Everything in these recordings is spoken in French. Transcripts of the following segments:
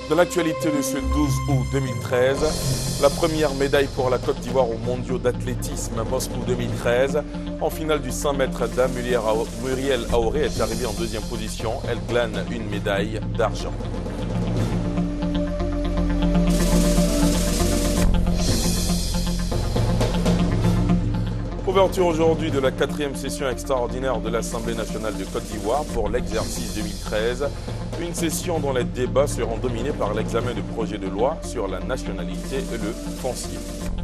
Dans l'actualité de ce 12 août 2013, la première médaille pour la Côte d'Ivoire aux mondiaux d'athlétisme à Moscou 2013. En finale du 100 mètres dames, Muriel Aoré est arrivée en deuxième position. Elle glane une médaille d'argent. Ouverture aujourd'hui de la 4e session extraordinaire de l'Assemblée nationale de Côte d'Ivoire pour l'exercice 2013. Une session dont les débats seront dominés par l'examen de projets de loi sur la nationalité et le foncier.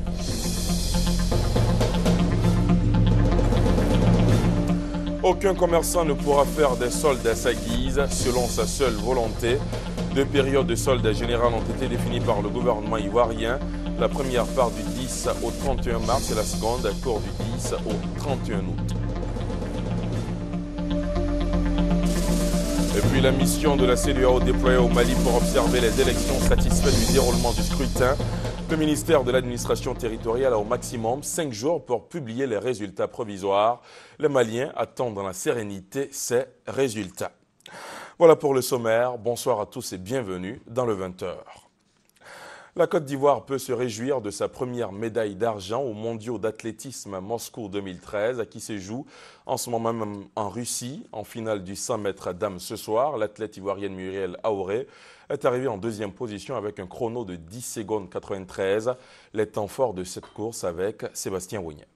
Aucun commerçant ne pourra faire des soldes à sa guise selon sa seule volonté. Deux périodes de soldes générales ont été définies par le gouvernement ivoirien. La première part du 10 au 31 mars et la seconde court du 10 au 31 août. Et puis la mission de la CEDEAO déployée au Mali pour observer les élections satisfait du déroulement du scrutin. Le ministère de l'administration territoriale a au maximum 5 jours pour publier les résultats provisoires. Les Maliens attendent dans la sérénité ces résultats. Voilà pour le sommaire. Bonsoir à tous et bienvenue dans le 20h. La Côte d'Ivoire peut se réjouir de sa première médaille d'argent aux mondiaux d'athlétisme à Moscou 2013 qui se joue en ce moment même en Russie. En finale du 100 mètres dames ce soir, l'athlète ivoirienne Muriel Aoré est arrivée en deuxième position avec un chrono de 10 secondes 93. Les temps forts de cette course avec Sébastien Wignet.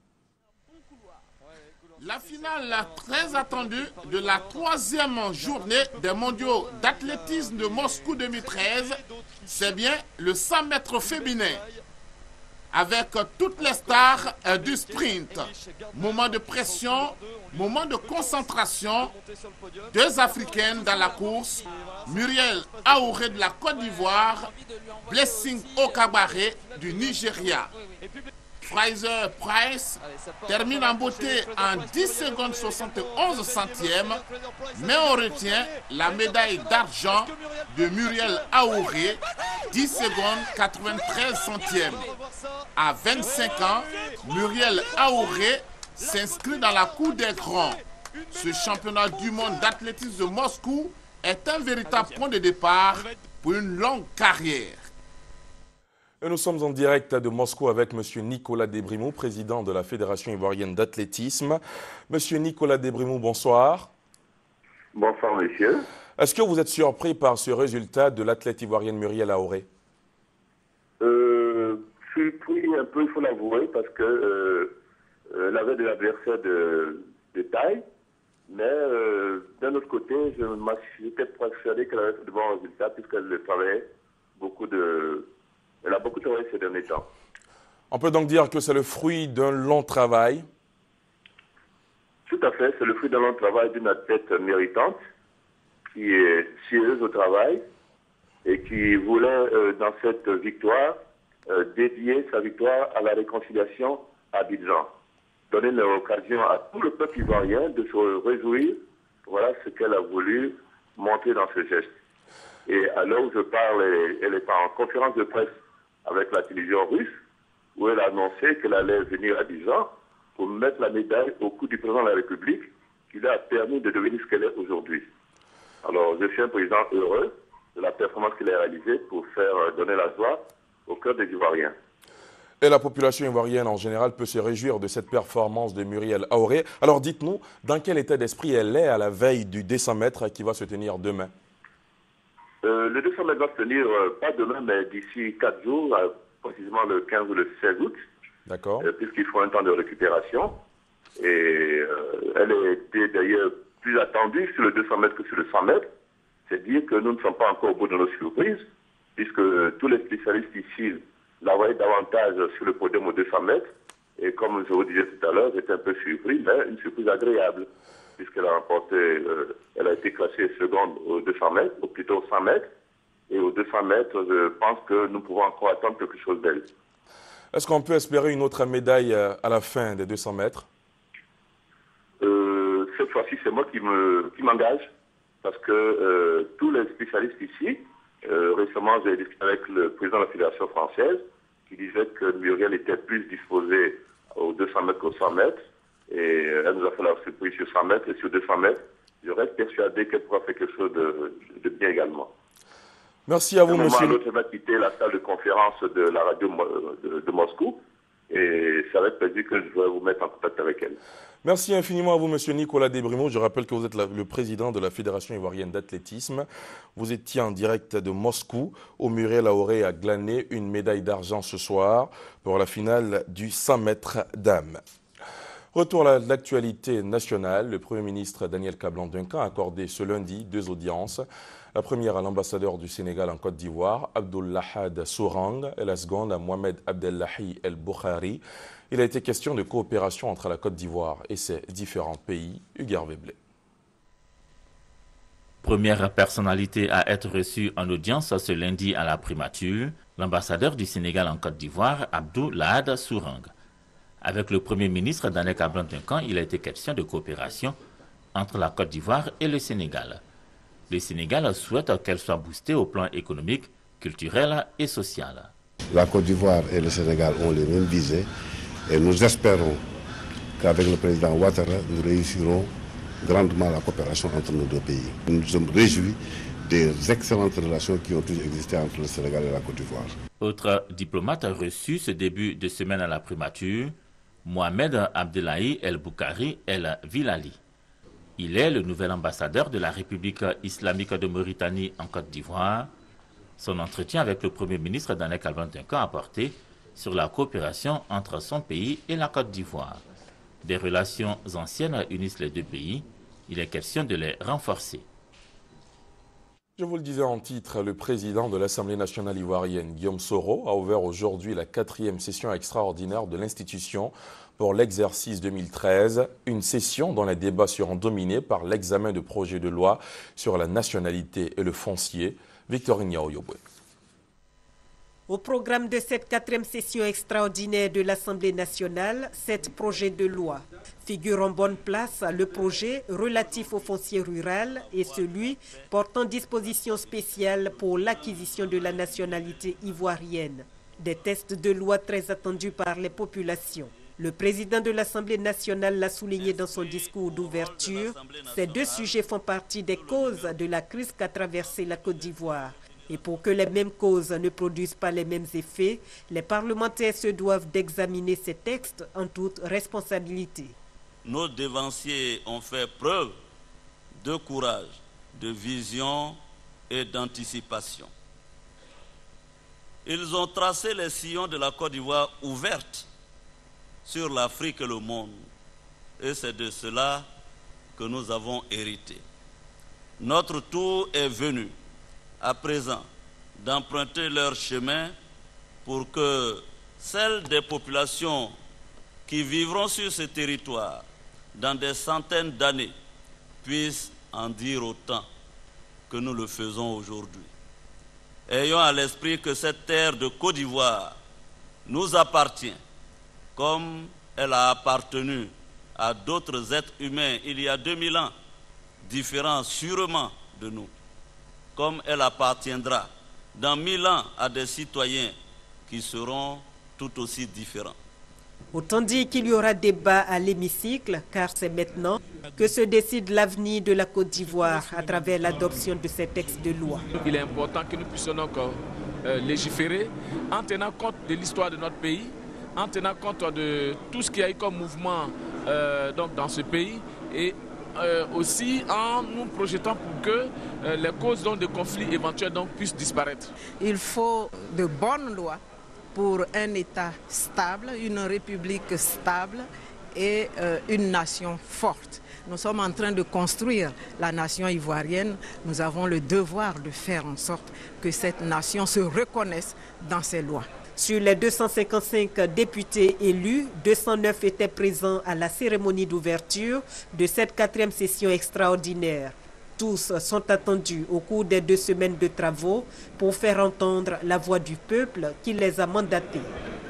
La finale très attendue de la 3e journée des mondiaux d'athlétisme de Moscou 2013, c'est bien le 100 mètres féminin. Avec toutes les stars du sprint. Moment de pression, moment de concentration. Deux Africaines dans la course. Muriel Aoré de la Côte d'Ivoire, Blessing Okagbare du Nigeria. Fraser Price termine en beauté en 10 secondes 71 centièmes, mais on retient la médaille d'argent de Muriel Aoré, 10 secondes 93 centièmes. À 25 ans, Muriel Aoré s'inscrit dans la cour des grands. Ce championnat du monde d'athlétisme de Moscou est un véritable point de départ pour une longue carrière. Et nous sommes en direct de Moscou avec M. Nicolas Debrimou, président de la Fédération ivoirienne d'athlétisme. M. Nicolas Debrimou, bonsoir. Bonsoir, monsieur. Est-ce que vous êtes surpris par ce résultat de l'athlète ivoirienne Muriel Aoré? Surpris un peu, il faut l'avouer, parce que elle avait de l'adversaire de taille. Mais d'un autre côté, j'étais persuadé qu'elle avait fait de bons résultats puisqu'elle travaillait elle a beaucoup travaillé ces derniers temps. On peut donc dire que c'est le fruit d'un long travail. Tout à fait, c'est le fruit d'un long travail d'une athlète méritante qui est sérieuse au travail et qui voulait, dans cette victoire, dédier sa victoire à la réconciliation à Abidjan. Donner l'occasion à tout le peuple ivoirien de se réjouir. Voilà ce qu'elle a voulu montrer dans ce geste. Et à l'heure où je parle, elle est en conférence de presse avec la télévision russe, où elle a annoncé qu'elle allait venir à Abidjan pour mettre la médaille au cou du président de la République, qui lui a permis de devenir ce qu'elle est aujourd'hui. Alors, je suis un président heureux de la performance qu'il a réalisée pour faire donner la joie au cœur des Ivoiriens. Et la population ivoirienne en général peut se réjouir de cette performance de Muriel Aoré. Alors dites-nous, dans quel état d'esprit elle est à la veille du 200 mètres qui va se tenir demain? Le 200 mètres va se tenir, pas demain, mais d'ici 4 jours, précisément le 15 ou le 16 août. D'accord. Puisqu'il faut un temps de récupération. Et elle était d'ailleurs plus attendue sur le 200 mètres que sur le 100 mètres. C'est dire que nous ne sommes pas encore au bout de nos surprises, puisque tous les spécialistes ici la voyaient davantage sur le podium au 200 mètres. Et comme je vous disais tout à l'heure, j'étais un peu surpris, mais une surprise agréable, puisqu'elle a remporté, elle a été classée seconde au 200 mètres, ou plutôt au 100 mètres. Et au 200 mètres, je pense que nous pouvons encore attendre quelque chose d'elle. Est-ce qu'on peut espérer une autre médaille à la fin des 200 mètres? Cette fois-ci, c'est moi qui m'engage, parce que tous les spécialistes ici, récemment, j'ai discuté avec le président de la Fédération française, qui disait que Muriel était plus disposée aux 200 mètres qu'aux 100 mètres. Et elle nous a fait la surprise sur 100 mètres et sur 200 mètres. Je reste persuadé qu'elle pourra faire quelque chose de bien également. Merci à vous, monsieur. Elle va quitter la salle de conférence de la radio de Moscou et ça va être prévu que je vais vous mettre en contact avec elle. Merci infiniment à vous, monsieur Nicolas Desbrimo. Je rappelle que vous êtes le président de la Fédération ivoirienne d'athlétisme. Vous étiez en direct de Moscou. Au Muriel Aoré a glané une médaille d'argent ce soir pour la finale du 100 mètres dames. Retour à l'actualité nationale. Le Premier ministre Daniel Kablan-Duncan a accordé ce lundi 2 audiences. La première à l'ambassadeur du Sénégal en Côte d'Ivoire, Abdoulahad Sourang, et la seconde à Mohamed Abdellahi El Boukhari. Il a été question de coopération entre la Côte d'Ivoire et ses différents pays. Hugues Veblé. Première personnalité à être reçue en audience ce lundi à la primature, l'ambassadeur du Sénégal en Côte d'Ivoire, Abdoulahad Sourang. Avec le Premier ministre Daniel Kablan-Duncan, il a été question de coopération entre la Côte d'Ivoire et le Sénégal. Le Sénégal souhaite qu'elle soit boostée au plan économique, culturel et social. La Côte d'Ivoire et le Sénégal ont les mêmes visées et nous espérons qu'avec le président Ouattara, nous réussirons grandement la coopération entre nos deux pays. Nous nous sommes réjouis des excellentes relations qui ont toujours existé entre le Sénégal et la Côte d'Ivoire. Autre diplomate reçu ce début de semaine à la primature, Mohamed Abdellahi El Boukhari El Vilali. Il est le nouvel ambassadeur de la République islamique de Mauritanie en Côte d'Ivoire. Son entretien avec le Premier ministre Daniel Kablan-Duncan a porté sur la coopération entre son pays et la Côte d'Ivoire. Des relations anciennes unissent les deux pays. Il est question de les renforcer. Je vous le disais en titre, le président de l'Assemblée nationale ivoirienne, Guillaume Soro, a ouvert aujourd'hui la 4e session extraordinaire de l'institution pour l'exercice 2013, une session dont les débats seront dominés par l'examen de projets de loi sur la nationalité et le foncier. Victorine Yaoyobwe. Au programme de cette 4e session extraordinaire de l'Assemblée nationale, 7 projets de loi. Figurent en bonne place le projet relatif au foncier rural et celui portant dispositions spéciales pour l'acquisition de la nationalité ivoirienne. Des textes de loi très attendus par les populations. Le président de l'Assemblée nationale l'a souligné dans son discours d'ouverture. Ces deux sujets font partie des causes de la crise qu'a traversée la Côte d'Ivoire. Et pour que les mêmes causes ne produisent pas les mêmes effets, les parlementaires se doivent d'examiner ces textes en toute responsabilité. Nos dévanciers ont fait preuve de courage, de vision et d'anticipation. Ils ont tracé les sillons de la Côte d'Ivoire ouverte sur l'Afrique et le monde. Et c'est de cela que nous avons hérité. Notre tour est venu à présent d'emprunter leur chemin pour que celles des populations qui vivront sur ce territoire dans des centaines d'années puissent en dire autant que nous le faisons aujourd'hui. Ayons à l'esprit que cette terre de Côte d'Ivoire nous appartient comme elle a appartenu à d'autres êtres humains il y a 2000 ans, différents sûrement de nous, comme elle appartiendra dans 1000 ans à des citoyens qui seront tout aussi différents. Autant dire qu'il y aura débat à l'hémicycle, car c'est maintenant que se décide l'avenir de la Côte d'Ivoire à travers l'adoption de ces textes de loi. Il est important que nous puissions donc légiférer en tenant compte de l'histoire de notre pays, en tenant compte de tout ce qu'il y a eu comme mouvement donc dans ce pays et aussi en nous projetant pour que les causes donc, de conflits éventuels donc, puissent disparaître. Il faut de bonnes lois pour un État stable, une république stable et une nation forte. Nous sommes en train de construire la nation ivoirienne. Nous avons le devoir de faire en sorte que cette nation se reconnaisse dans ses lois. Sur les 255 députés élus, 209 étaient présents à la cérémonie d'ouverture de cette 4e session extraordinaire. Tous sont attendus au cours des 2 semaines de travaux pour faire entendre la voix du peuple qui les a mandatés.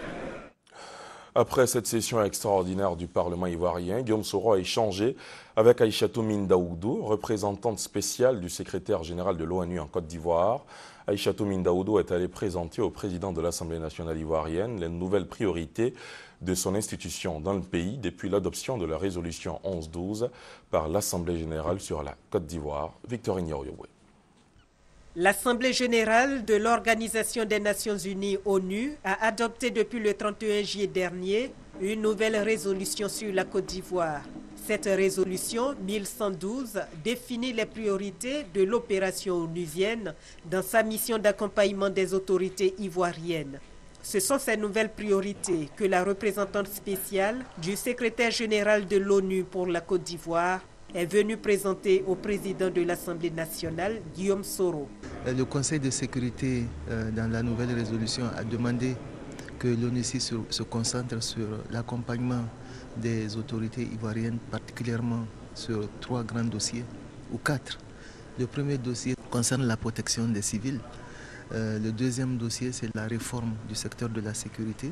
Après cette session extraordinaire du Parlement ivoirien, Guillaume Soro a échangé avec Aïchatou Mindaoudou, représentante spéciale du secrétaire général de l'ONU en Côte d'Ivoire. Aïchatou Mindaoudou est allé présenter au président de l'Assemblée nationale ivoirienne les nouvelles priorités de son institution dans le pays depuis l'adoption de la résolution 1112 par l'Assemblée générale sur la Côte d'Ivoire. Victorine Yaoyobwe. L'Assemblée générale de l'Organisation des Nations Unies, ONU, a adopté depuis le 31 juillet dernier une nouvelle résolution sur la Côte d'Ivoire. Cette résolution 1112 définit les priorités de l'opération onusienne dans sa mission d'accompagnement des autorités ivoiriennes. Ce sont ces nouvelles priorités que la représentante spéciale du secrétaire général de l'ONU pour la Côte d'Ivoire est venue présenter au président de l'Assemblée nationale, Guillaume Soro. Le Conseil de sécurité, dans la nouvelle résolution, a demandé que l'ONUCI se concentre sur l'accompagnement des autorités ivoiriennes, particulièrement sur 3 grands dossiers, ou 4. Le premier dossier concerne la protection des civils. Le deuxième dossier, c'est la réforme du secteur de la sécurité,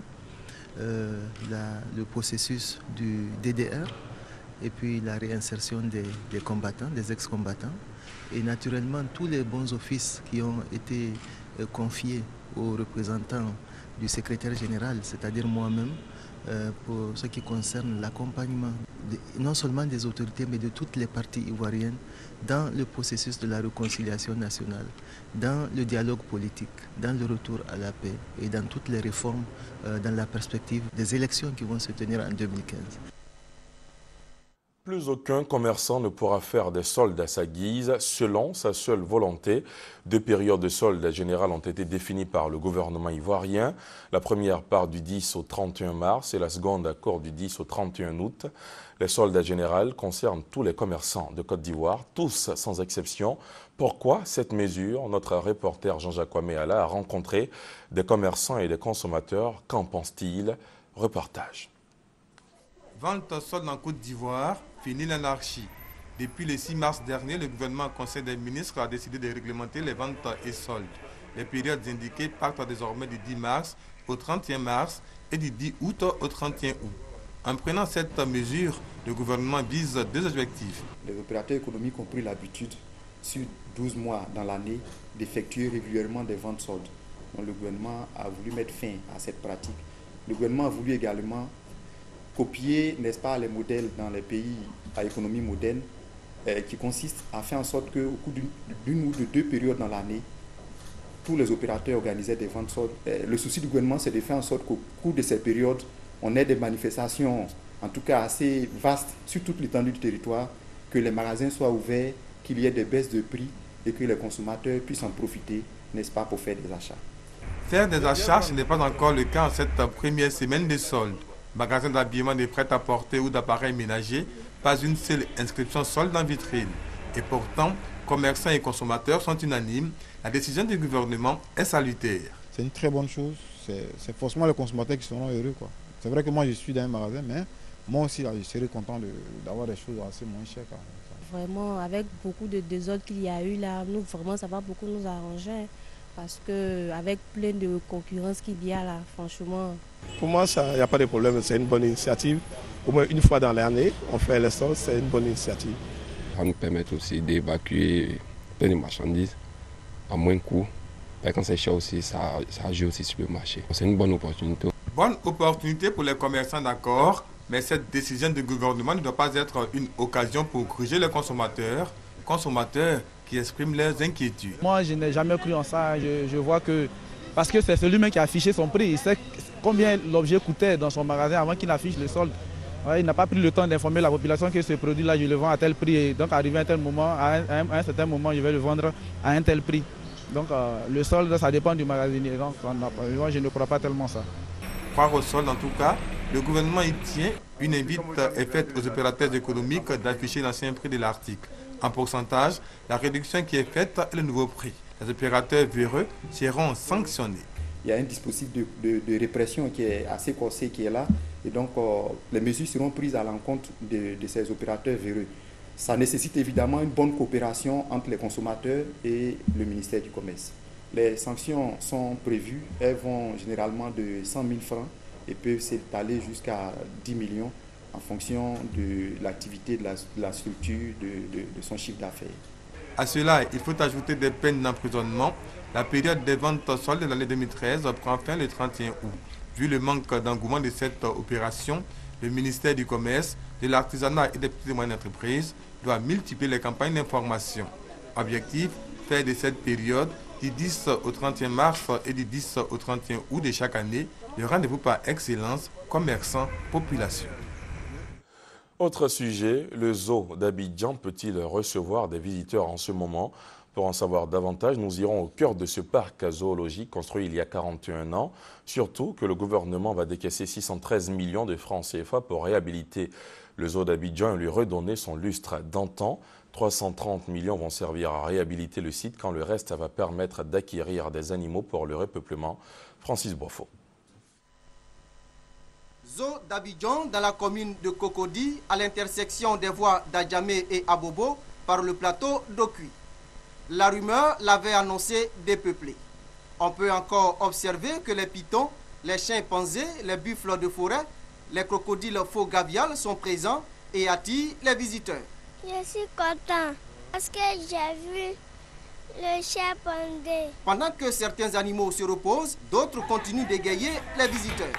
le processus du DDR, et puis la réinsertion des combattants, des ex-combattants. Et naturellement, tous les bons offices qui ont été confiés aux représentants du secrétaire général, c'est-à-dire moi-même, pour ce qui concerne l'accompagnement non seulement des autorités, mais de toutes les parties ivoiriennes dans le processus de la réconciliation nationale, dans le dialogue politique, dans le retour à la paix et dans toutes les réformes dans la perspective des élections qui vont se tenir en 2015. Plus aucun commerçant ne pourra faire des soldes à sa guise selon sa seule volonté. 2 périodes de soldes générales ont été définies par le gouvernement ivoirien. La première part du 10 au 31 mars et la seconde accord du 10 au 31 août. Les soldes générales concernent tous les commerçants de Côte d'Ivoire, tous sans exception. Pourquoi cette mesure? Notre reporter Jean-Jacques Ouaméala a rencontré des commerçants et des consommateurs. Qu'en pense-t-il? Reportage. Vente solde en Côte d'Ivoire, fini l'anarchie. Depuis le 6 mars dernier, le gouvernement Conseil des ministres a décidé de réglementer les ventes et soldes. Les périodes indiquées partent désormais du 10 mars au 31 mars et du 10 août au 31 août. En prenant cette mesure, le gouvernement vise 2 objectifs. Les opérateurs économiques ont pris l'habitude, sur 12 mois dans l'année, d'effectuer régulièrement des ventes soldes. Donc, le gouvernement a voulu mettre fin à cette pratique. Le gouvernement a voulu également copier, n'est-ce pas, les modèles dans les pays à économie moderne qui consistent à faire en sorte qu'au cours d'une ou de 2 périodes dans l'année, tous les opérateurs organisaient des ventes soldes. Le souci du gouvernement, c'est de faire en sorte qu'au cours de ces périodes, on ait des manifestations, en tout cas assez vastes, sur toute l'étendue du territoire, que les magasins soient ouverts, qu'il y ait des baisses de prix et que les consommateurs puissent en profiter, n'est-ce pas, pour faire des achats. Faire des achats, ce n'est pas encore le cas en cette première semaine de soldes. Magasins d'habillement, de prêt-à-porter ou d'appareils ménagers, pas une seule inscription solde en vitrine. Et pourtant, commerçants et consommateurs sont unanimes. La décision du gouvernement est salutaire. C'est une très bonne chose. C'est forcément les consommateurs qui seront heureux, quoi. C'est vrai que moi, je suis dans un magasin, mais moi aussi, là, je serais content d'avoir des choses assez moins chères. Vraiment, avec beaucoup de désordre qu'il y a eu là, nous, vraiment, ça va beaucoup nous arranger. Parce qu'avec plein de concurrence qu'il y a là, franchement... Pour moi, il n'y a pas de problème, c'est une bonne initiative. Au moins une fois dans l'année, on fait les soldes, c'est une bonne initiative. Ça nous permet aussi d'évacuer plein de marchandises à moins coût. Quand c'est cher aussi, ça agit aussi sur le marché. C'est une bonne opportunité. Bonne opportunité pour les commerçants, d'accord, mais cette décision du gouvernement ne doit pas être une occasion pour gruger les consommateurs qui expriment leurs inquiétudes. Moi, je n'ai jamais cru en ça. Je vois que, parce que c'est celui-même qui a affiché son prix, il sait combien l'objet coûtait dans son magasin avant qu'il affiche le solde. Ouais, il n'a pas pris le temps d'informer la population que ce produit-là, je le vends à tel prix. Et donc, arrivé à un tel moment, à un certain moment, je vais le vendre à un tel prix. Donc, le solde, ça dépend du magasinier. Donc, moi, je ne crois pas tellement ça. Croire au solde, en tout cas, le gouvernement y tient. Une invite est faite aux opérateurs économiques d'afficher l'ancien prix de l'article. En pourcentage, la réduction qui est faite est le nouveau prix. Les opérateurs véreux seront sanctionnés. Il y a un dispositif de répression qui est assez corsé qui est là. Et donc, les mesures seront prises à l'encontre de ces opérateurs véreux. Ça nécessite évidemment une bonne coopération entre les consommateurs et le ministère du Commerce. Les sanctions sont prévues. Elles vont généralement de 100 000 francs et peuvent s'étaler jusqu'à 10 millions en fonction de l'activité de la structure, de son chiffre d'affaires. À cela, il faut ajouter des peines d'emprisonnement. La période des ventes soldes de l'année 2013 prend fin le 31 août. Vu le manque d'engouement de cette opération, le ministère du Commerce, de l'Artisanat et des petites et moyennes entreprises doit multiplier les campagnes d'information. Objectif, fait de cette période, du 10 au 31 mars et du 10 au 31 août de chaque année, le rendez-vous par excellence, commerçants, population. Autre sujet, le zoo d'Abidjan peut-il recevoir des visiteurs en ce moment? Pour en savoir davantage, nous irons au cœur de ce parc zoologique construit il y a 41 ans. Surtout que le gouvernement va décaisser 613 millions de francs CFA pour réhabiliter le zoo d'Abidjan et lui redonner son lustre d'antan. 330 millions vont servir à réhabiliter le site quand le reste va permettre d'acquérir des animaux pour le repeuplement. Francis Boifo. Zoo d'Abidjan dans la commune de Cocody, à l'intersection des voies d'Adjamé et Abobo par le plateau d'Okui. La rumeur l'avait annoncé dépeuplé. On peut encore observer que les pitons, les chimpanzés, les buffles de forêt, les crocodiles faux gaviales sont présents et attirent les visiteurs. Je suis content parce que j'ai vu le chimpanzé. Pendant que certains animaux se reposent, d'autres continuent d'égayer les visiteurs.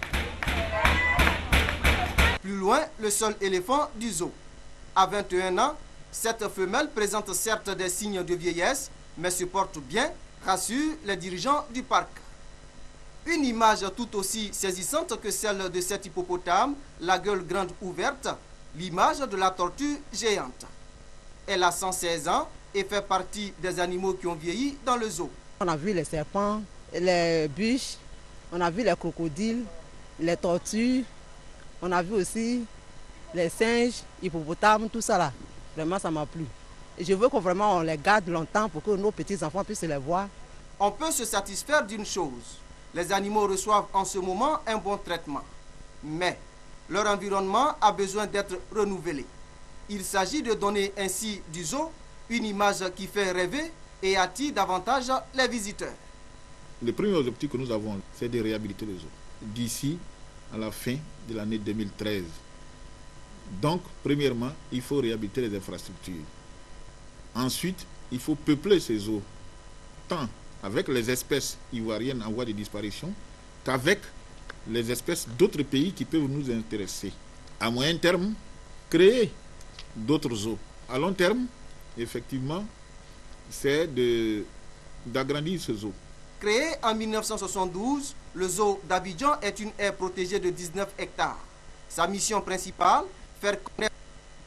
Plus loin, le seul éléphant du zoo. À 21 ans, cette femelle présente certes des signes de vieillesse, mais se porte bien, rassurent les dirigeants du parc. Une image tout aussi saisissante que celle de cet hippopotame, la gueule grande ouverte, l'image de la tortue géante. Elle a 116 ans et fait partie des animaux qui ont vieilli dans le zoo. On a vu les serpents, les biches, on a vu les crocodiles, les tortues, on a vu aussi les singes, hippopotames, tout ça là. Vraiment, ça m'a plu. Et je veux qu'on vraiment on les garde longtemps pour que nos petits-enfants puissent les voir. On peut se satisfaire d'une chose. Les animaux reçoivent en ce moment un bon traitement. Mais leur environnement a besoin d'être renouvelé. Il s'agit de donner ainsi du zoo une image qui fait rêver et attire davantage les visiteurs. Le premier objectif que nous avons, c'est de réhabiliter le zoo d'ici à la fin de l'année 2013. Donc, premièrement, il faut réhabiliter les infrastructures. Ensuite, il faut peupler ces zoos, tant avec les espèces ivoiriennes en voie de disparition qu'avec les espèces d'autres pays qui peuvent nous intéresser. À moyen terme, créer d'autres zoos. À long terme, effectivement, c'est d'agrandir ce zoo. Créé en 1972, le zoo d'Abidjan est une aire protégée de 19 hectares. Sa mission principale, faire connaître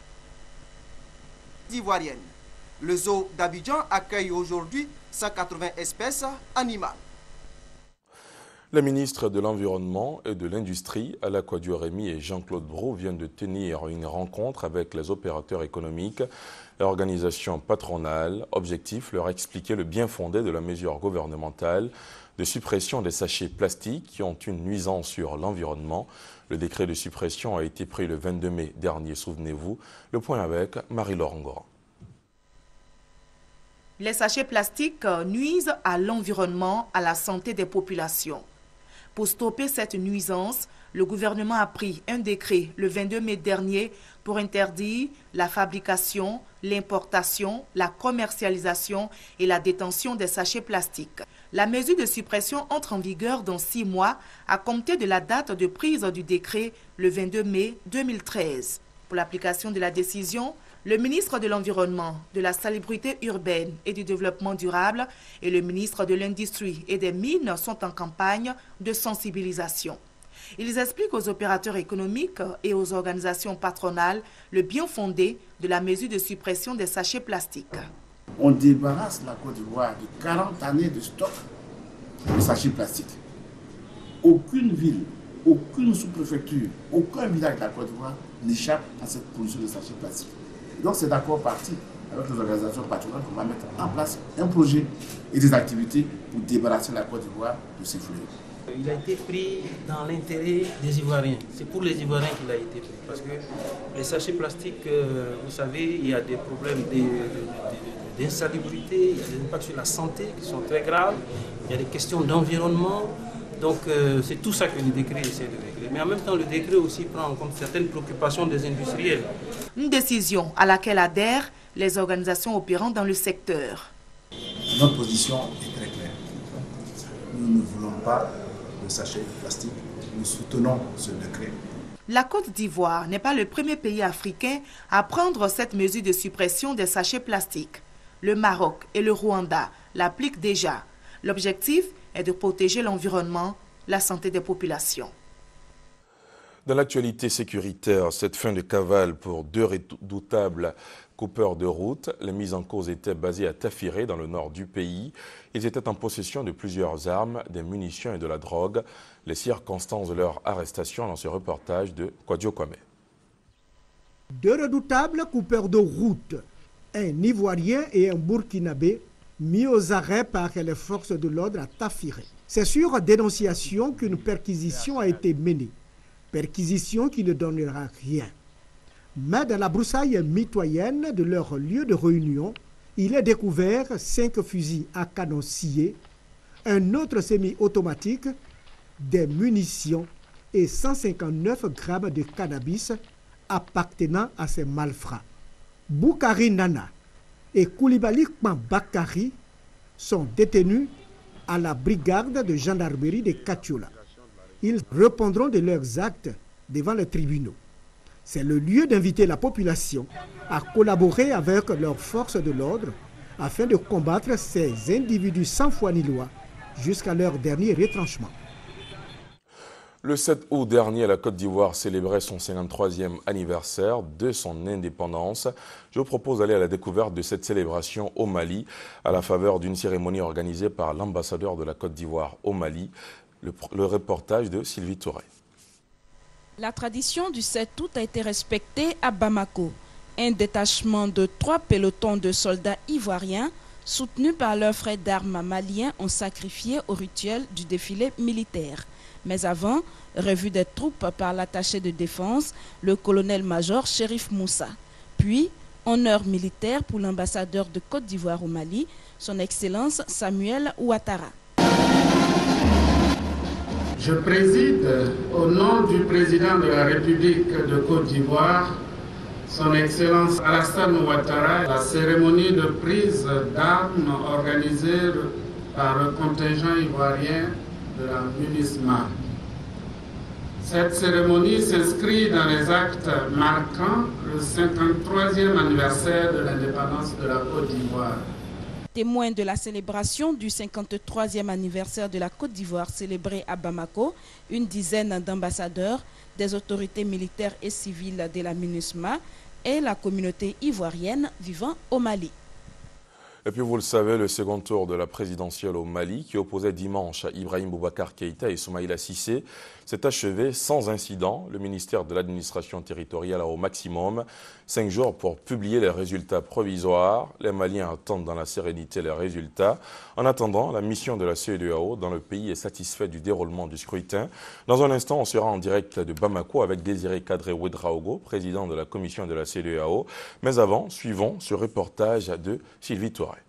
les Ivoiriennes. Le zoo d'Abidjan accueille aujourd'hui 180 espèces animales. Les ministres de l'Environnement et de l'Industrie, Alla Kouadio-Rémy et Jean-Claude Brou, viennent de tenir une rencontre avec les opérateurs économiques et organisations patronales. Objectif, leur expliquer le bien fondé de la mesure gouvernementale de suppression des sachets plastiques qui ont une nuisance sur l'environnement. Le décret de suppression a été pris le 22 mai dernier, souvenez-vous. Le point avec Marie-Laure Ngora. Les sachets plastiques nuisent à l'environnement, à la santé des populations. Pour stopper cette nuisance, le gouvernement a pris un décret le 22 mai dernier pour interdire la fabrication, l'importation, la commercialisation et la détention des sachets plastiques. La mesure de suppression entre en vigueur dans 6 mois à compter de la date de prise du décret le 22 mai 2013. Pour l'application de la décision, le ministre de l'Environnement, de la Salubrité urbaine et du Développement durable et le ministre de l'Industrie et des Mines sont en campagne de sensibilisation. Ils expliquent aux opérateurs économiques et aux organisations patronales le bien fondé de la mesure de suppression des sachets plastiques. On débarrasse la Côte d'Ivoire de 40 années de stock de sachets plastiques. Aucune ville, aucune sous-préfecture, aucun village de la Côte d'Ivoire n'échappe à cette pollution de sachets plastiques. Donc c'est d'accord parti avec les organisations patronales qu'on va mettre en place un projet et des activités pour débarrasser la Côte d'Ivoire de ces fléaux. Il a été pris dans l'intérêt des Ivoiriens. C'est pour les Ivoiriens qu'il a été pris. Parce que les sachets plastiques, vous savez, il y a des problèmes d'insalubrité, il y a des impacts sur la santé qui sont très graves, il y a des questions d'environnement. Donc c'est tout ça que le décret essaie de régler. Mais en même temps, le décret aussi prend en compte certaines préoccupations des industriels. Une décision à laquelle adhèrent les organisations opérant dans le secteur. Notre position est très claire. Nous ne voulons pas de sachets plastiques. Nous soutenons ce décret. La Côte d'Ivoire n'est pas le premier pays africain à prendre cette mesure de suppression des sachets plastiques. Le Maroc et le Rwanda l'appliquent déjà. L'objectif est de protéger l'environnement, la santé des populations. Dans l'actualité sécuritaire, cette fin de cavale pour 2 redoutables coupeurs de route, les mises en cause étaient basées à Tafiré, dans le nord du pays. Ils étaient en possession de plusieurs armes, des munitions et de la drogue. Les circonstances de leur arrestation dans ce reportage de Kwadjo Kwame. 2 redoutables coupeurs de route, un Ivoirien et un Burkinabé, mis aux arrêts par les forces de l'ordre à Tafiré. C'est sur dénonciation qu'une perquisition a été menée. Perquisition qui ne donnera rien. Mais dans la broussaille mitoyenne de leur lieu de réunion, il est découvert 5 fusils à canon scié, un autre semi-automatique, des munitions et 159 grammes de cannabis appartenant à ces malfrats. Boukari Nana et Koulibaly Bakari sont détenus à la brigade de gendarmerie de Katiola. Ils répondront de leurs actes devant les tribunaux. C'est le lieu d'inviter la population à collaborer avec leurs forces de l'ordre afin de combattre ces individus sans foi ni loi jusqu'à leur dernier retranchement. Le 7 août dernier, la Côte d'Ivoire célébrait son 53e anniversaire de son indépendance. Je vous propose d'aller à la découverte de cette célébration au Mali, à la faveur d'une cérémonie organisée par l'ambassadeur de la Côte d'Ivoire au Mali. Le reportage de Sylvie Touré. La tradition du 7 août a été respectée à Bamako. Un détachement de 3 pelotons de soldats ivoiriens, soutenus par leurs frères d'armes maliens, ont sacrifié au rituel du défilé militaire. Mais avant, revue des troupes par l'attaché de défense, le colonel-major Chérif Moussa. Puis, honneur militaire pour l'ambassadeur de Côte d'Ivoire au Mali, son Excellence Samuel Ouattara. Je préside au nom du président de la République de Côte d'Ivoire, son Excellence Alassane Ouattara, la cérémonie de prise d'armes organisée par le contingent ivoirien de la MINUSMA. Cette cérémonie s'inscrit dans les actes marquant le 53e anniversaire de l'indépendance de la Côte d'Ivoire. Témoin de la célébration du 53e anniversaire de la Côte d'Ivoire célébrée à Bamako, une dizaine d'ambassadeurs, des autorités militaires et civiles de la MINUSMA et la communauté ivoirienne vivant au Mali. Et puis vous le savez, le second tour de la présidentielle au Mali, qui opposait dimanche à Ibrahim Boubacar Keïta et Soumaïla Cissé, s'est achevé sans incident. Le ministère de l'administration territoriale a au maximum 5 jours pour publier les résultats provisoires. Les Maliens attendent dans la sérénité les résultats. En attendant, la mission de la CEDEAO dans le pays est satisfaite du déroulement du scrutin. Dans un instant, on sera en direct de Bamako avec Désiré Kadré-Ouedraogo, président de la commission de la CEDEAO. Mais avant, suivons ce reportage de Sylvie Touré.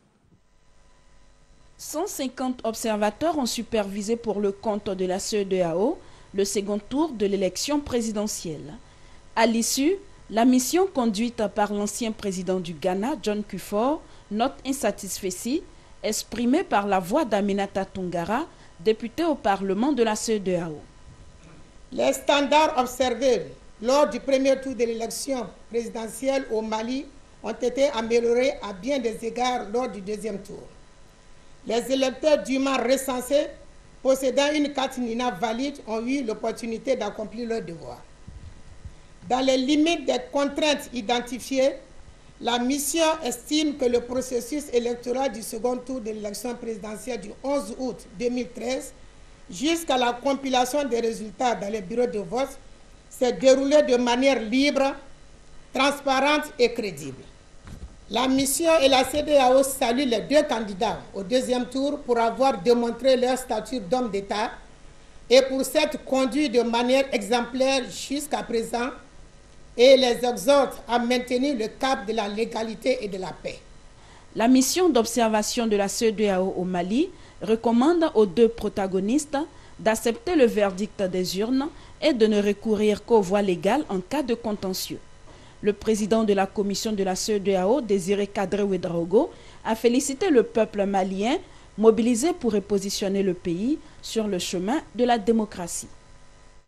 150 observateurs ont supervisé pour le compte de la CEDEAO le second tour de l'élection présidentielle. À l'issue, la mission conduite par l'ancien président du Ghana, John Kufuor, note insatisfaits exprimée par la voix d'Aminata Tungara, députée au Parlement de la CEDEAO. Les standards observés lors du premier tour de l'élection présidentielle au Mali ont été améliorés à bien des égards lors du deuxième tour. Les électeurs dûment recensés possédant une carte NINA valide ont eu l'opportunité d'accomplir leur devoir. Dans les limites des contraintes identifiées, la mission estime que le processus électoral du second tour de l'élection présidentielle du 11 août 2013 jusqu'à la compilation des résultats dans les bureaux de vote s'est déroulé de manière libre, transparente et crédible. La mission et la CEDEAO saluent les 2 candidats au deuxième tour pour avoir démontré leur statut d'homme d'État et pour s'être conduits de manière exemplaire jusqu'à présent et les exhorte à maintenir le cap de la légalité et de la paix. La mission d'observation de la CEDEAO au Mali recommande aux 2 protagonistes d'accepter le verdict des urnes et de ne recourir qu'aux voies légales en cas de contentieux. Le président de la commission de la CEDEAO, Désiré Kadré-Ouedraogo, a félicité le peuple malien mobilisé pour repositionner le pays sur le chemin de la démocratie.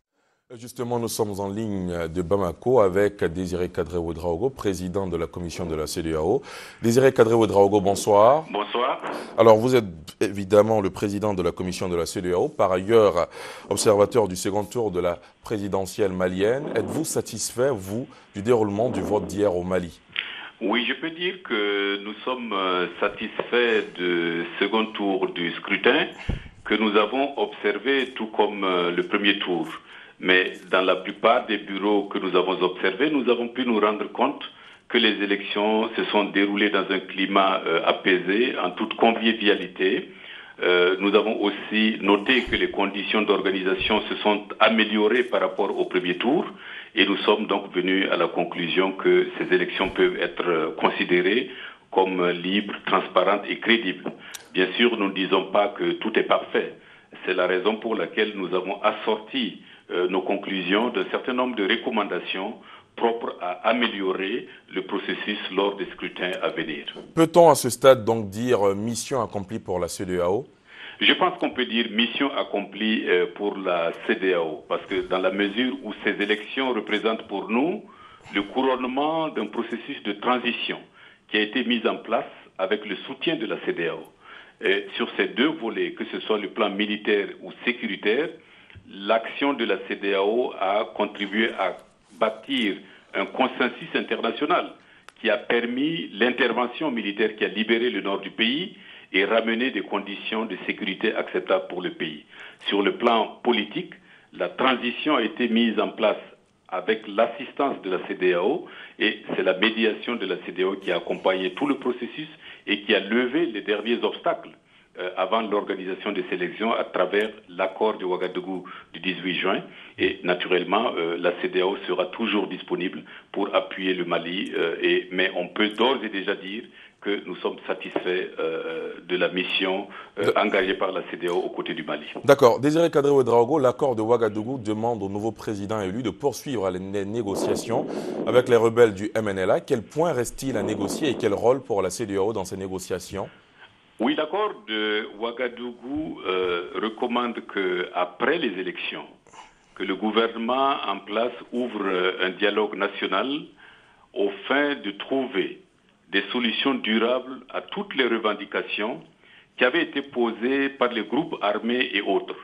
Justement, nous sommes en ligne de Bamako avec Désiré Kadri-Ouedraogo, président de la commission de la CEDEAO. Désiré Kadri-Ouedraogo, bonsoir. Bonsoir. Alors, vous êtes évidemment le président de la commission de la CEDEAO, par ailleurs observateur du second tour de la présidentielle malienne. Êtes-vous satisfait, vous, du déroulement du vote d'hier au Mali? Oui, je peux dire que nous sommes satisfaits du second tour du scrutin que nous avons observé tout comme le premier tour. Mais dans la plupart des bureaux que nous avons observés, nous avons pu nous rendre compte que les élections se sont déroulées dans un climat apaisé, en toute convivialité. Nous avons aussi noté que les conditions d'organisation se sont améliorées par rapport au premier tour et nous sommes donc venus à la conclusion que ces élections peuvent être considérées comme libres, transparentes et crédibles. Bien sûr, nous ne disons pas que tout est parfait. C'est la raison pour laquelle nous avons assorti nos conclusions d'un certain nombre de recommandations propres à améliorer le processus lors des scrutins à venir. Peut-on à ce stade donc dire mission accomplie pour la CEDEAO? Je pense qu'on peut dire mission accomplie pour la CEDEAO, parce que dans la mesure où ces élections représentent pour nous le couronnement d'un processus de transition qui a été mis en place avec le soutien de la CEDEAO. Et sur ces deux volets, que ce soit le plan militaire ou sécuritaire, l'action de la CEDEAO a contribué à bâtir un consensus international qui a permis l'intervention militaire qui a libéré le nord du pays et ramené des conditions de sécurité acceptables pour le pays. Sur le plan politique, la transition a été mise en place avec l'assistance de la CEDEAO et c'est la médiation de la CEDEAO qui a accompagné tout le processus et qui a levé les derniers obstacles avant l'organisation des élections à travers l'accord de Ouagadougou du 18 juin. Et naturellement, la CEDEAO sera toujours disponible pour appuyer le Mali. Mais on peut d'ores et déjà dire que nous sommes satisfaits de la mission engagée par la CEDEAO aux côtés du Mali. D'accord. Désiré Kadri-Ouedraogo, l'accord de Ouagadougou demande au nouveau président élu de poursuivre les négociations avec les rebelles du MNLA. Quel point reste-t-il à négocier et quel rôle pour la CEDEAO dans ces négociations? Oui, l'accord de Ouagadougou recommande qu'après les élections, que le gouvernement en place ouvre un dialogue national aux fins de trouver des solutions durables à toutes les revendications qui avaient été posées par les groupes armés et autres.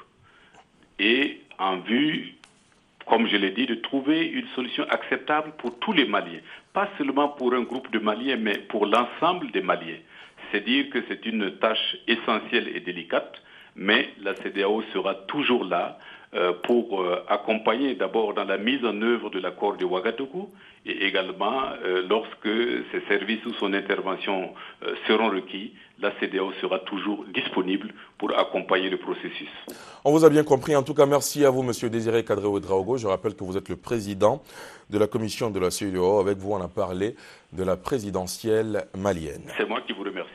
Et en vue, comme je l'ai dit, de trouver une solution acceptable pour tous les Maliens. Pas seulement pour un groupe de Maliens, mais pour l'ensemble des Maliens. C'est dire que c'est une tâche essentielle et délicate, mais la CEDEAO sera toujours là pour accompagner d'abord dans la mise en œuvre de l'accord de Ouagadougou et également lorsque ses services ou son intervention seront requis, la CEDEAO sera toujours disponible pour accompagner le processus. On vous a bien compris. En tout cas, merci à vous, Monsieur Désiré Kadri-Ouedraogo. Je rappelle que vous êtes le président de la commission de la CEDEAO. Avec vous, on a parlé de la présidentielle malienne. C'est moi qui vous remercie.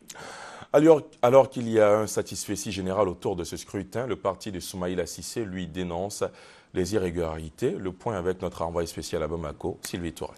Alors qu'il y a un satisfecit général autour de ce scrutin, le parti de Soumaïla Cissé, lui, dénonce les irrégularités. Le point avec notre envoyé spécial à Bamako, Sylvie Touré.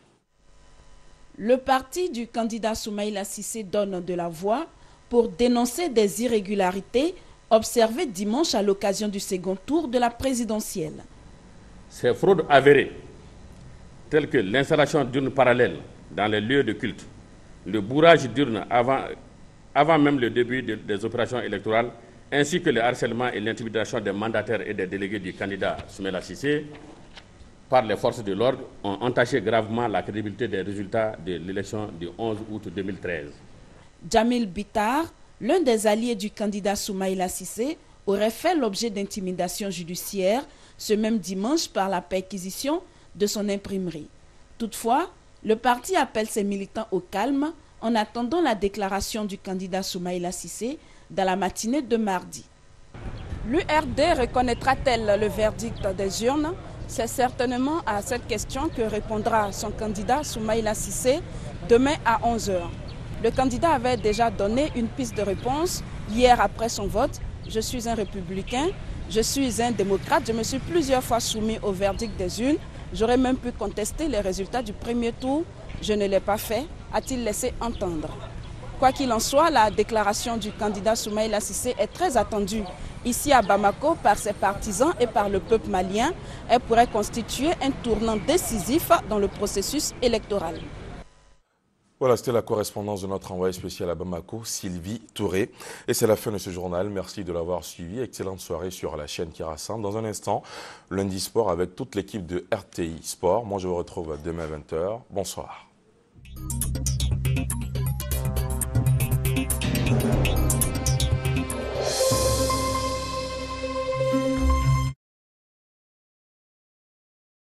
Le parti du candidat Soumaïla Cissé donne de la voix pour dénoncer des irrégularités observées dimanche à l'occasion du second tour de la présidentielle. Ces fraudes avérées, telles que l'installation d'urnes parallèles dans les lieux de culte, le bourrage d'urnes avant même le début des opérations électorales, ainsi que le harcèlement et l'intimidation des mandataires et des délégués du candidat Soumaïla Cissé par les forces de l'ordre ont entaché gravement la crédibilité des résultats de l'élection du 11 août 2013. Djamil Bitar, l'un des alliés du candidat Soumaïla Cissé, aurait fait l'objet d'intimidation judiciaire ce même dimanche par la perquisition de son imprimerie. Toutefois, le parti appelle ses militants au calme en attendant la déclaration du candidat Soumaïla Cissé dans la matinée de mardi. L'URD reconnaîtra-t-elle le verdict des urnes? C'est certainement à cette question que répondra son candidat Soumaïla Cissé demain à 11 h. Le candidat avait déjà donné une piste de réponse hier après son vote. Je suis un républicain, je suis un démocrate, je me suis plusieurs fois soumis au verdict des urnes. J'aurais même pu contester les résultats du premier tour. Je ne l'ai pas fait, a-t-il laissé entendre. Quoi qu'il en soit, la déclaration du candidat Soumaïla Cissé est très attendue ici à Bamako par ses partisans et par le peuple malien. Elle pourrait constituer un tournant décisif dans le processus électoral. Voilà, c'était la correspondance de notre envoyé spécial à Bamako, Sylvie Touré. Et c'est la fin de ce journal. Merci de l'avoir suivi. Excellente soirée sur la chaîne qui rassemble. Dans un instant, lundi sport avec toute l'équipe de RTI Sport. Moi, je vous retrouve demain à 20h. Bonsoir.